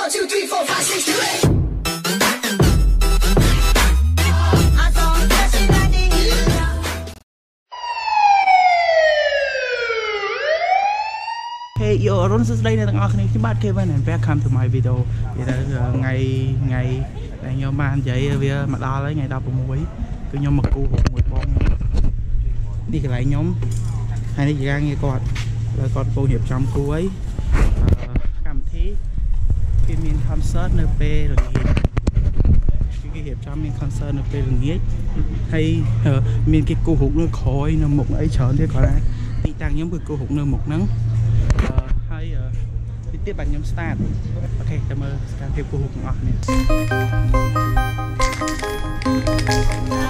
1 2 3 4 5 6 7 8 Hey yo, run this day nè ngọc này bạn Keven and welcome to my video. Thì là ngày nhóm bạn vậy vì mặt đo lấy ngày đo của muối cứ nhóm mặc cu hụt một con đi lại nhóm hai đi ra nghe con rồi con cô hiệp trong cu ấy cảm thấy khi mình concert nơi p rồi cái hiệp trong mình concert nơi p rồi nghĩa hay mình cái cu hụt nó khói nó một ấy chọn thế còn là đi tăng nhóm cái cu hụt nơi một nắng hay tiếp bằng nhóm start. Ok, cảm ơn các cô hụt ngọt này.